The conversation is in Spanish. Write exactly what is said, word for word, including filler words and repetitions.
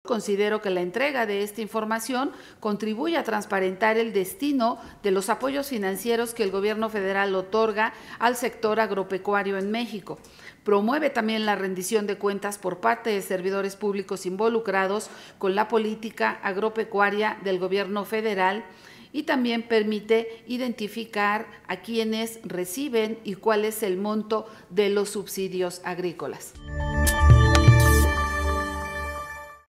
Considero que la entrega de esta información contribuye a transparentar el destino de los apoyos financieros que el gobierno federal otorga al sector agropecuario en México. Promueve también la rendición de cuentas por parte de servidores públicos involucrados con la política agropecuaria del gobierno federal y también permite identificar a quienes reciben y cuál es el monto de los subsidios agrícolas.